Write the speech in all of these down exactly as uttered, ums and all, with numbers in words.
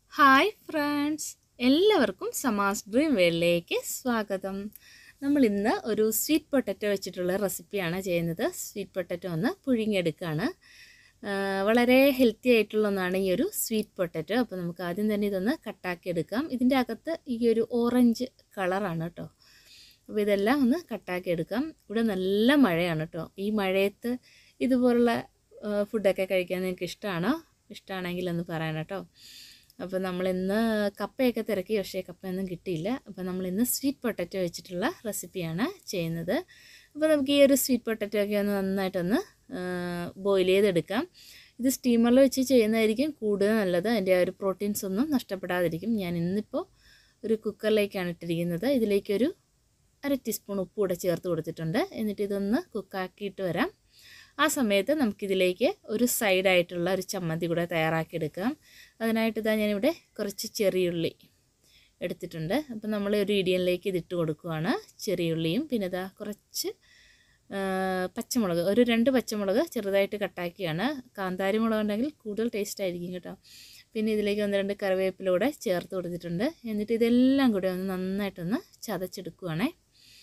Hi friends, എല്ലാവർക്കും സമാസ് dream വേൾഡിലേക്ക് സ്വാഗതം. നമ്മൾ ഇന്ന് ഒരു സ്വീറ്റ് പൊട്ടറ്റോ വെച്ചിട്ടുള്ള റെസിപ്പിയാണ് ചെയ്യുന്നത്. സ്വീറ്റ് പൊട്ടറ്റോ ഒന്ന് പുഴുങ്ങിയെടുക്കുകയാണ്. വളരെ ഹെൽത്തി ആയിട്ടുള്ള ഒന്നാണ് ഈ ഒരു സ്വീറ്റ് പൊട്ടറ്റോ. അപ്പോൾ നമുക്ക് ആദ്യം തന്നെ ഇതൊന്ന് കട്ടാക്കി എടുക്കാം. ഇതിൻ്റെ അകത്ത് ഈ ഒരു ഓറഞ്ച് കളറാണ് കേട്ടോ. അപ്പോൾ ഇതെല്ലാം ഒന്ന് കട്ടാക്കി എടുക്കാം. ഇവിടെ നല്ല മഴയാണ് കേട്ടോ. ഈ മഴയത്ത് ഇതുപോലുള്ള ഫുഡൊക്കെ കഴിക്കാൻ നിങ്ങൾക്ക് ഇഷ്ടമാണോ? ഇഷ്ടമാണെങ്കിൽ ഒന്ന് പറയണം കേട്ടോ. അപ്പോൾ നമ്മളിന്ന് കപ്പയൊക്കെ തിരക്കി, പക്ഷേ കപ്പയൊന്നും കിട്ടിയില്ല. അപ്പോൾ നമ്മളിന്ന് സ്വീറ്റ് പൊട്ടറ്റോ വെച്ചിട്ടുള്ള റെസിപ്പിയാണ് ചെയ്യുന്നത്. അപ്പോൾ നമുക്ക് ഈ ഒരു സ്വീറ്റ് പൊട്ടറ്റോ ഒക്കെ ഒന്ന് നന്നായിട്ടൊന്ന് ബോയിൽ ചെയ്തെടുക്കാം. ഇത് സ്റ്റീമറിൽ വെച്ച് ചെയ്യുന്നതായിരിക്കും കൂടുതൽ നല്ലത്. അതിൻ്റെ ആ ഒരു പ്രോട്ടീൻസ് ഒന്നും നഷ്ടപ്പെടാതിരിക്കും. ഞാൻ ഇന്നിപ്പോൾ ഒരു കുക്കറിലേക്കാണ് ഇട്ടിരിക്കുന്നത്. ഇതിലേക്കൊരു അര ടീസ്പൂൺ ഉപ്പ് കൂടെ ചേർത്ത് കൊടുത്തിട്ടുണ്ട്. എന്നിട്ട് ഇതൊന്ന് കുക്കാക്കിയിട്ട് വരാം. ആ സമയത്ത് നമുക്കിതിലേക്ക് ഒരു സൈഡായിട്ടുള്ള ഒരു ചമ്മന്തി കൂടെ തയ്യാറാക്കിയെടുക്കാം. അതിനായിട്ട് ഇതാ ഞാനിവിടെ കുറച്ച് ചെറിയുള്ളി എടുത്തിട്ടുണ്ട്. അപ്പോൾ നമ്മൾ ഒരു ഇടിയനിലേക്ക് ഇതിട്ട് കൊടുക്കുകയാണ്. ചെറിയുള്ളിയും പിന്നെ ഇതാ കുറച്ച് പച്ചമുളക്, ഒരു രണ്ട് പച്ചമുളക് ചെറുതായിട്ട് കട്ടാക്കിയാണ്. കാന്താരി മുളക് ഉണ്ടെങ്കിൽ കൂടുതൽ ടേസ്റ്റ് ആയിരിക്കും കേട്ടോ. പിന്നെ ഇതിലേക്ക് ഒന്ന് രണ്ട് കറിവേപ്പിലൂടെ ചേർത്ത് കൊടുത്തിട്ടുണ്ട്. എന്നിട്ട് ഇതെല്ലാം കൂടെ ഒന്ന് നന്നായിട്ടൊന്ന് ചതച്ചെടുക്കുകയാണേ.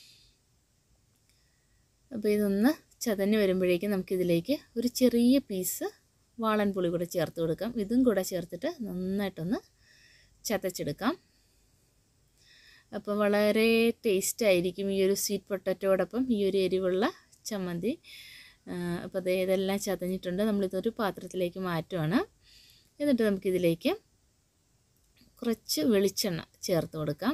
അപ്പോൾ ഇതൊന്ന് ചതഞ്ഞ് വരുമ്പോഴേക്കും നമുക്കിതിലേക്ക് ഒരു ചെറിയ പീസ് വാളൻപുളി കൂടെ ചേർത്ത് കൊടുക്കാം. ഇതും കൂടെ ചേർത്തിട്ട് നന്നായിട്ടൊന്ന് ചതച്ചെടുക്കാം. അപ്പോൾ വളരെ ടേസ്റ്റ് ആയിരിക്കും ഈ ഒരു സ്വീറ്റ് പൊട്ടറ്റോടൊപ്പം ഈ ഒരു എരിവുള്ള ചമ്മന്തി. അപ്പോൾ അത് ഇതെല്ലാം ചതഞ്ഞിട്ടുണ്ട്. നമ്മളിതൊരു പാത്രത്തിലേക്ക് മാറ്റുവാണ്. എന്നിട്ട് നമുക്കിതിലേക്ക് കുറച്ച് വെളിച്ചെണ്ണ ചേർത്ത് കൊടുക്കാം.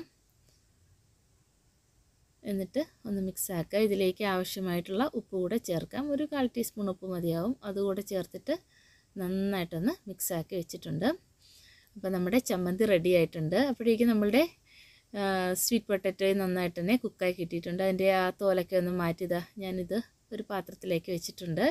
എന്നിട്ട് ഒന്ന് മിക്സ് ആക്കുക. ഇതിലേക്ക് ആവശ്യമായിട്ടുള്ള ഉപ്പ് കൂടെ ചേർക്കാം. ഒരു കാൽ ടീസ്പൂൺ ഉപ്പ് മതിയാവും. അതുകൂടെ ചേർത്തിട്ട് നന്നായിട്ടൊന്ന് മിക്സാക്കി വെച്ചിട്ടുണ്ട്. അപ്പോൾ നമ്മുടെ ചമ്മന്തി റെഡി ആയിട്ടുണ്ട്. അപ്പോഴേക്കും നമ്മളുടെ സ്വീറ്റ് പൊട്ടറ്റോ നന്നായിട്ട് തന്നെ കുക്കായി കിട്ടിയിട്ടുണ്ട്. അതിൻ്റെ ആ തോലൊക്കെ ഒന്ന് മാറ്റിയതാ ഞാനിത് ഒരു പാത്രത്തിലേക്ക് വെച്ചിട്ടുണ്ട്.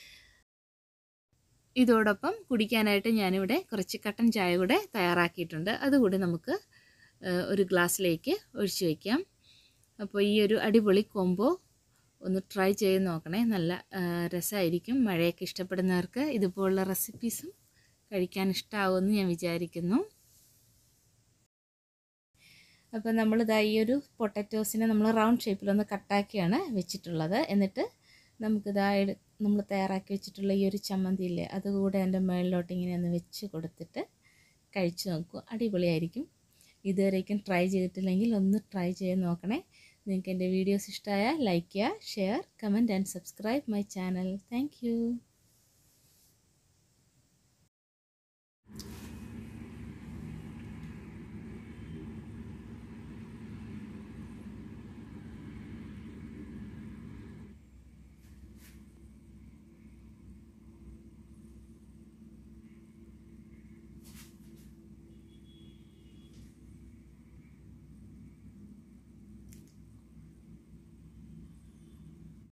ഇതോടൊപ്പം കുടിക്കാനായിട്ട് ഞാനിവിടെ കുറച്ച് കട്ടൻ ചായ കൂടെ തയ്യാറാക്കിയിട്ടുണ്ട്. അതുകൂടി നമുക്ക് ഒരു ഗ്ലാസ്സിലേക്ക് ഒഴിച്ചു വയ്ക്കാം. അപ്പോൾ ഈ ഒരു അടിപൊളി കോംബോ ഒന്ന് ട്രൈ ചെയ്ത് നോക്കണേ. നല്ല രസമായിരിക്കും. മഴയൊക്കെ ഇഷ്ടപ്പെടുന്നവർക്ക് ഇതുപോലുള്ള റെസിപ്പീസും കഴിക്കാൻ ഇഷ്ടമാവുമെന്ന് ഞാൻ വിചാരിക്കുന്നു. അപ്പോൾ നമ്മളിതാ ഈ ഒരു പൊട്ടറ്റോസിനെ നമ്മൾ റൗണ്ട് ഷേപ്പിലൊന്ന് കട്ടാക്കിയാണ് വെച്ചിട്ടുള്ളത്. എന്നിട്ട് നമുക്കിതാ നമ്മൾ തയ്യാറാക്കി വെച്ചിട്ടുള്ള ഈ ഒരു ചമ്മന്തി ഇല്ലേ, അതുകൂടെ എൻ്റെ മുകളിലോട്ട് ഇങ്ങനെ ഒന്ന് വെച്ച് കൊടുത്തിട്ട് കഴിച്ചു നോക്കുക. അടിപൊളിയായിരിക്കും. ഇതുവരേക്കും ട്രൈ ചെയ്തിട്ടില്ലെങ്കിൽ ഒന്ന് ട്രൈ ചെയ്ത് നോക്കണേ. നിങ്ങൾക്ക് എൻ്റെ വീഡിയോസ് ഇഷ്ടമായാൽ ലൈക്ക് ചെയ്യുക, share, comment and subscribe my channel. Thank U.